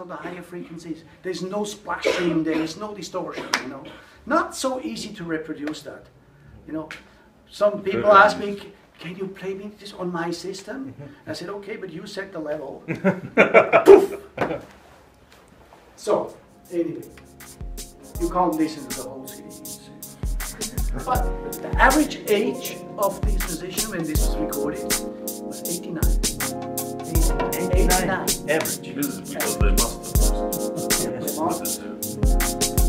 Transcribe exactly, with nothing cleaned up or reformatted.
of the higher frequencies. There's no splashing, there's no distortion, you know. Not so easy to reproduce that, you know. Some people ask me, can you play me this on my system? I said, okay, but you set the level. Poof! So, anyway, you can't listen to the whole C D. But the average age of this musician when this was recorded was eighty-nine. eighty-nine. Average. This is because they must have. Yeah, they must.